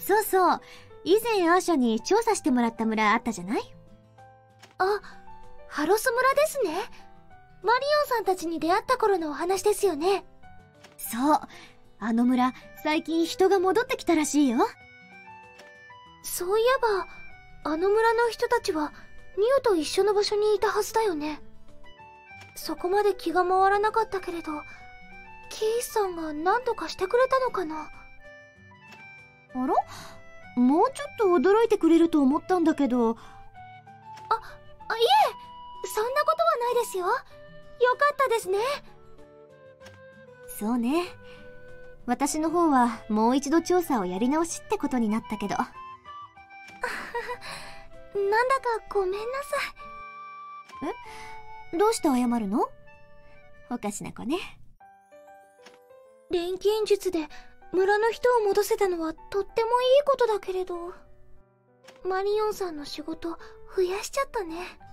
そうそう。以前アーシャに調査してもらった村あったじゃない？ あ、ハロス村ですね。マリオンさんたちに出会った頃のお話ですよね。 そう。あの村、最近人が戻ってきたらしいよ。 そういえば、あの村の人たちは、ニューと一緒の場所にいたはずだよね。そこまで気が回らなかったけれど、キースさんが何とかしてくれたのかな。 あら？もうちょっと驚いてくれると思ったんだけど。 いえ、そんなことはないですよ。よかったですね。 そうね。私の方はもう一度調査をやり直しってことになったけど。 なんだかごめんなさい。え？どうして謝るの？おかしな子ね。 錬金術で村の人を戻せたのはとってもいいことだけれど、マリオンさんの仕事増やしちゃったね。